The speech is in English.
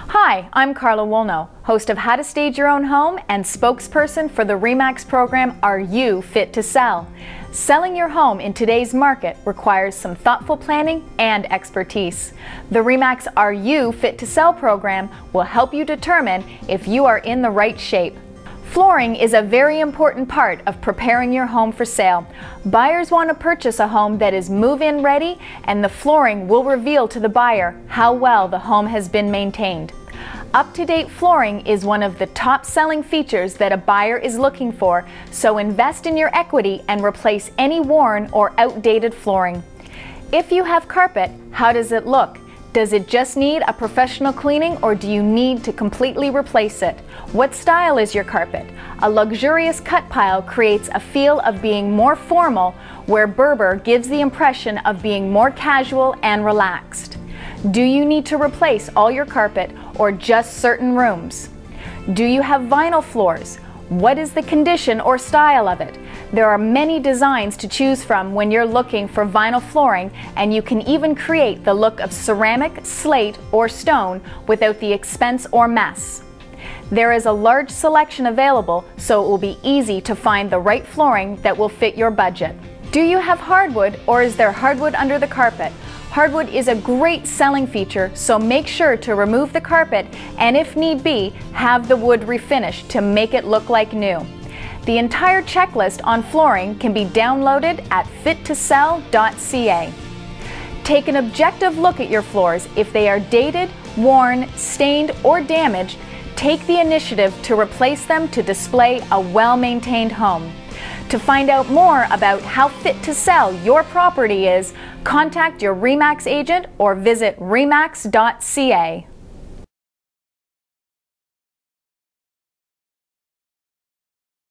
Hi, I'm Carla Woolnough, host of How to Stage Your Own Home and spokesperson for the RE/MAX program, Are You Fit to Sell? Selling your home in today's market requires some thoughtful planning and expertise. The RE/MAX Are You Fit to Sell program will help you determine if you are in the right shape. Flooring is a very important part of preparing your home for sale. Buyers want to purchase a home that is move-in ready, and the flooring will reveal to the buyer how well the home has been maintained. Up-to-date flooring is one of the top-selling features that a buyer is looking for, so invest in your equity and replace any worn or outdated flooring. If you have carpet, how does it look? Does it just need a professional cleaning, or do you need to completely replace it? What style is your carpet? A luxurious cut pile creates a feel of being more formal, where Berber gives the impression of being more casual and relaxed. Do you need to replace all your carpet or just certain rooms? Do you have vinyl floors? What is the condition or style of it? There are many designs to choose from when you're looking for vinyl flooring, and you can even create the look of ceramic, slate, or stone without the expense or mess. There is a large selection available, so it will be easy to find the right flooring that will fit your budget. Do you have hardwood, or is there hardwood under the carpet? Hardwood is a great selling feature, so make sure to remove the carpet and, if need be, have the wood refinished to make it look like new. The entire checklist on flooring can be downloaded at fittosell.ca. Take an objective look at your floors. If they are dated, worn, stained, or damaged, take the initiative to replace them to display a well-maintained home. To find out more about how fit to sell your property is, contact your RE/MAX agent or visit remax.ca.